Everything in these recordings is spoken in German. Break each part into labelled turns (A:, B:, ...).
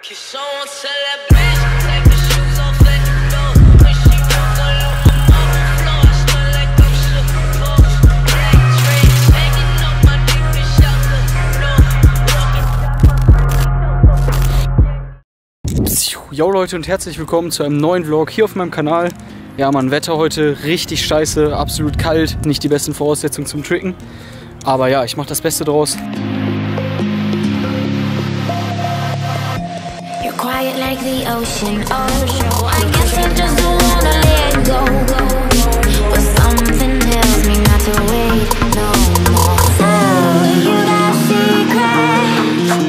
A: Yo Leute und herzlich willkommen zu einem neuen Vlog hier auf meinem Kanal. Ja Mann, Wetter heute richtig scheiße, absolut kalt, nicht die besten Voraussetzungen zum Tricken. Aber ja, ich mache das Beste draus.
B: You're quiet like the ocean. Oh, I guess I just don't wanna let go. But something tells me not to wait no more. So you got secrets.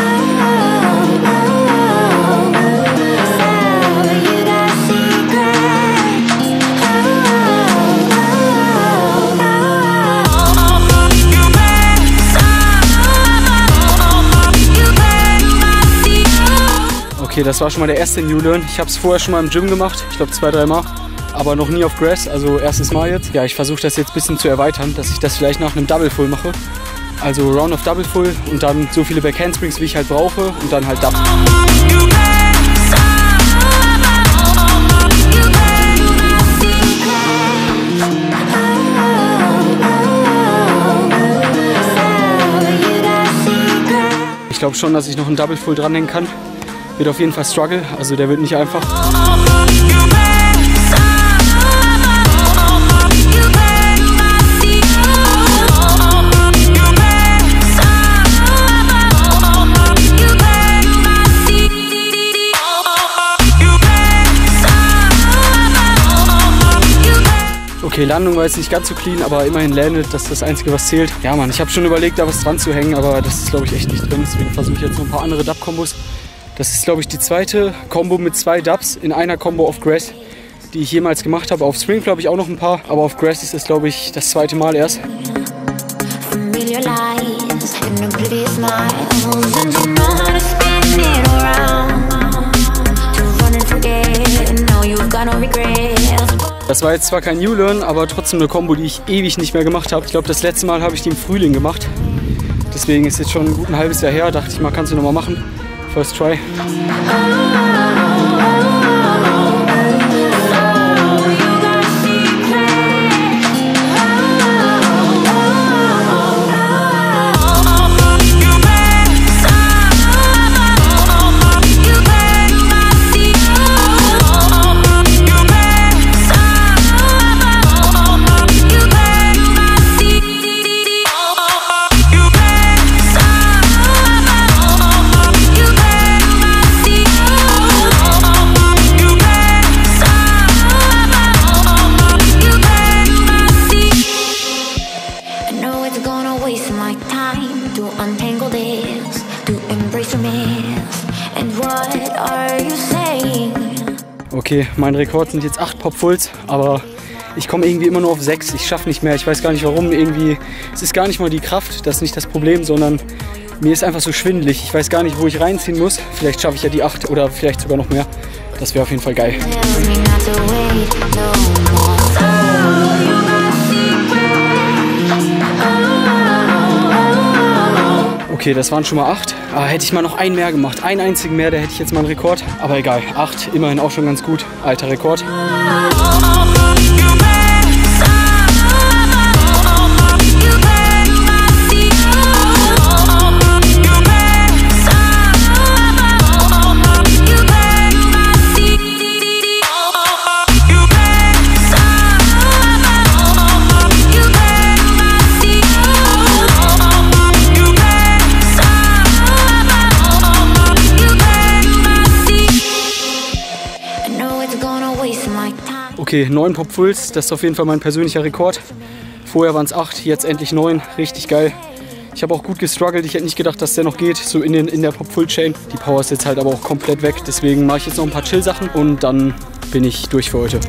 A: Okay, das war schon mal der erste New Learn. Ich habe es vorher schon mal im Gym gemacht, ich glaube 2-3 Mal, aber noch nie auf Grass, also erstes Mal jetzt. Ja, ich versuche das jetzt ein bisschen zu erweitern, dass ich das vielleicht nach einem Double Full mache. Also Round of Double Full und dann so viele Back Handsprings, wie ich halt brauche und dann halt Double. Ich glaube schon, dass ich noch einen Double Full dranhängen kann. Wird auf jeden Fall Struggle, also der wird nicht einfach. Okay, Landung war jetzt nicht ganz so clean, aber immerhin landet, das ist das Einzige, was zählt. Ja Mann, ich habe schon überlegt, da was dran zu hängen, aber das ist glaube ich echt nicht drin, deswegen versuche ich jetzt noch ein paar andere Dub-Kombos. Das ist, glaube ich, die zweite Combo mit 2 Dubs in einer Combo auf Grass, die ich jemals gemacht habe. Auf Spring, glaube ich, auch noch ein paar, aber auf Grass ist es, glaube ich, das zweite Mal erst. Das war jetzt zwar kein New Learn, aber trotzdem eine Combo, die ich ewig nicht mehr gemacht habe. Ich glaube, das letzte Mal habe ich die im Frühling gemacht. Deswegen ist jetzt schon ein halbes Jahr her. Dachte ich mal, kannst du noch mal machen. First try. Okay, mein Rekord sind jetzt 8 Pop-Fulls, aber ich komme irgendwie immer nur auf 6. Ich schaffe nicht mehr, ich weiß gar nicht warum. Irgendwie, es ist gar nicht mal die Kraft, das ist nicht das Problem, sondern mir ist einfach so schwindelig. Ich weiß gar nicht, wo ich reinziehen muss. Vielleicht schaffe ich ja die 8 oder vielleicht sogar noch mehr. Das wäre auf jeden Fall geil. Okay, das waren schon mal 8. Aber hätte ich mal noch einen mehr gemacht, einen einzigen mehr, da hätte ich jetzt mal einen Rekord. Aber egal, 8, immerhin auch schon ganz gut. Alter Rekord. Okay, 9 Pop-Fulls, das ist auf jeden Fall mein persönlicher Rekord. Vorher waren es 8, jetzt endlich 9, richtig geil. Ich habe auch gut gestruggelt, ich hätte nicht gedacht, dass der noch geht, so in der Pop-Full-Chain. Die Power ist jetzt halt aber auch komplett weg, deswegen mache ich jetzt noch ein paar Chill-Sachen und dann bin ich durch für heute.